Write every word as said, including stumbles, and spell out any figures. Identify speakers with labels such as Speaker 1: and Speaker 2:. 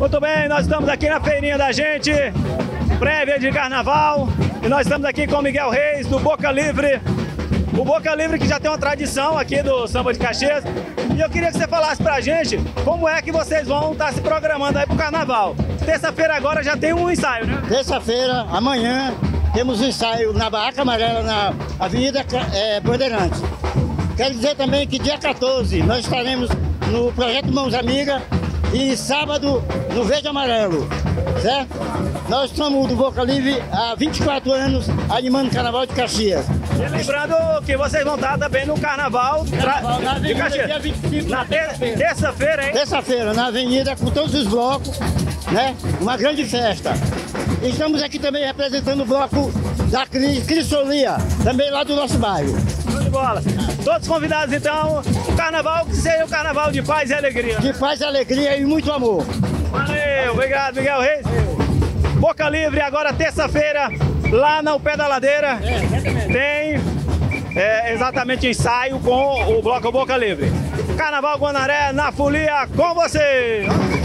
Speaker 1: Muito bem, nós estamos aqui na feirinha da gente, prévia de carnaval, e nós estamos aqui com o Miguel Reis, do Boca Livre. O Boca Livre que já tem uma tradição aqui do Samba de Caxias. E eu queria que você falasse pra gente como é que vocês vão estar se programando aí pro carnaval. Terça-feira agora já tem um ensaio, né?
Speaker 2: Terça-feira, amanhã, temos um ensaio na Barraca Amarela, na Avenida é, Bandeirantes. Quero dizer também que dia quatorze nós estaremos no Projeto Mãos Amigas e sábado no Verde Amarelo, certo? Nós somos do Boca Livre há vinte e quatro anos animando o Carnaval de Caxias.
Speaker 1: E lembrando que vocês vão estar também no Carnaval,
Speaker 2: Carnaval na
Speaker 1: de Caxias.
Speaker 2: Dia vinte e cinco,
Speaker 1: na ter terça-feira, hein?
Speaker 2: Terça-feira, na Avenida, com todos os blocos, né? Uma grande festa. Estamos aqui também representando o bloco da Crisolia, também lá do nosso bairro.
Speaker 1: Show de bola. Todos convidados, então, o carnaval que seja o carnaval de paz e alegria.
Speaker 2: De paz e alegria e muito amor.
Speaker 1: Valeu, obrigado, Miguel Reis. Boca Livre, agora terça-feira, lá no pé da ladeira, tem é, exatamente ensaio com o bloco Boca Livre. Carnaval Guanaré, na folia, com você!